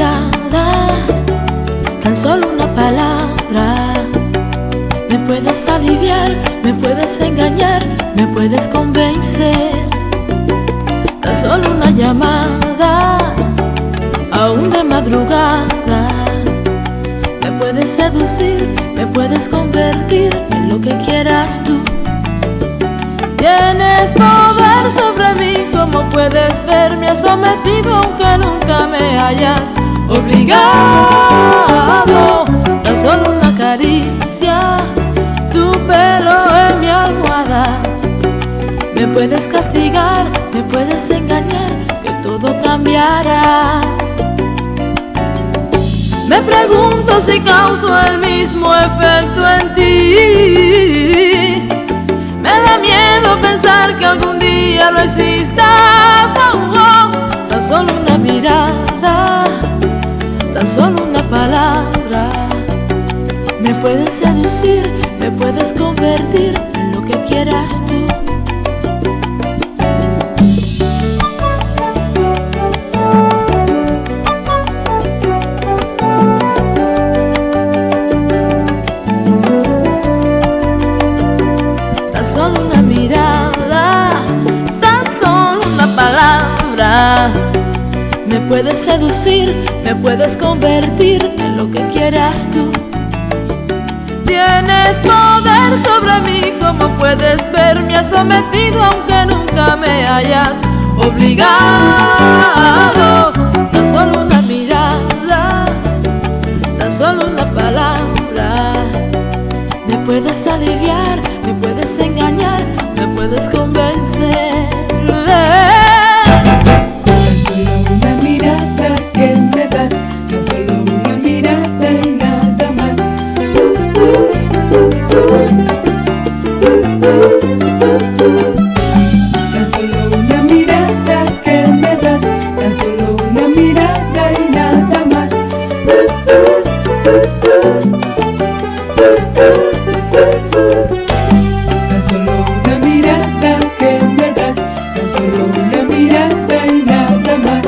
mirada, tan solo una palabra. Me puedes aliviar, me puedes engañar, me puedes convencer. Tan solo una llamada, aún de madrugada. Me puedes seducir, me puedes convertir en lo que quieras tú. Tienes poder sobre mí, como puedes ver, me has sometido aunque nunca me hayas obligado. Tan solo una caricia, tu pelo en mi almohada. Me puedes castigar, me puedes engañar, que todo cambiará. Me pregunto si causo el mismo efecto en ti. Me da miedo pensar que algún día no existas. Oh, oh. Tan solo una mirada, tan solo una palabra. Me puedes seducir, me puedes convertir en lo que quieras tú. Tan solo una mirada, tan solo una palabra. Me puedes seducir, me puedes convertir en lo que quieras tú. Tienes poder sobre mí, como puedes ver, me has sometido aunque nunca me hayas obligado. Tan solo una mirada, tan solo una palabra. Me puedes aliviar, me puedes engañar, me puedes convencer. Tan solo una mirada que me das, tan solo una mirada y nada más. Tan solo una mirada que me das, tan solo una mirada y nada más. Tan solo una mirada que me das, tan solo una mirada y nada más.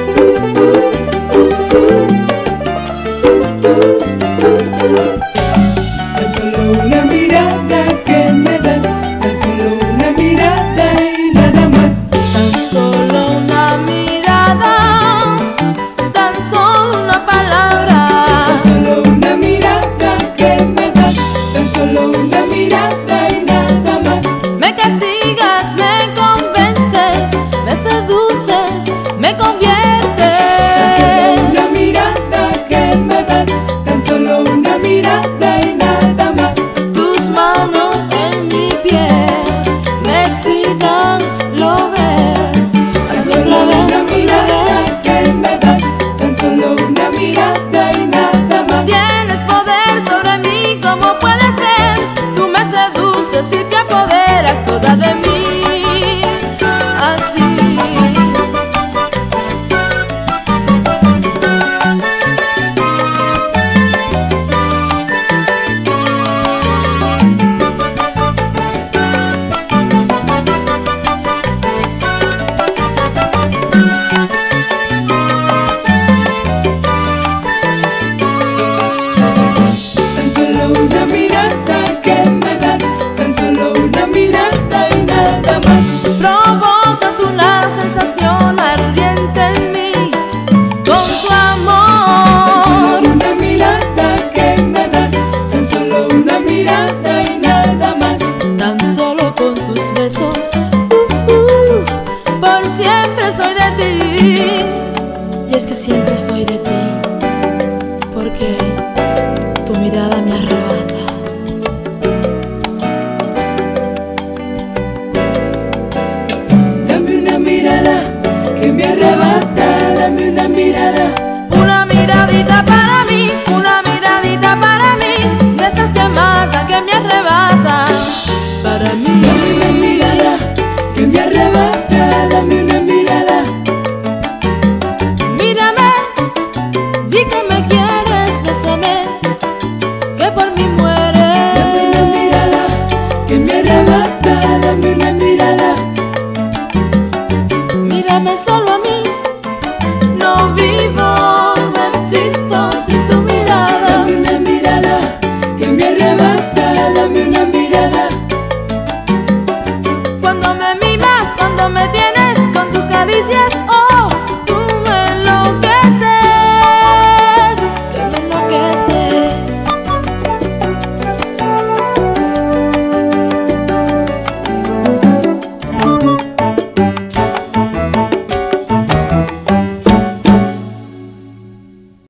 Tan solo una mirada que me das, tan solo una mirada y nada más. Tan solo una mirada, tan solo una palabra. Tan solo una mirada que me das, tan solo una mirada y nada más. Me castigas, me convences, me seduces, me conviertes. Una mirada que me das, tan solo una mirada y nada más. Tus manos en mi piel me excitan, lo ves. Hazlo otra vez, Una mirada que me das, tan solo una mirada y nada más. Tienes poder sobre mí, como puedes ver. Tú me seduces y te apoderas toda de mí.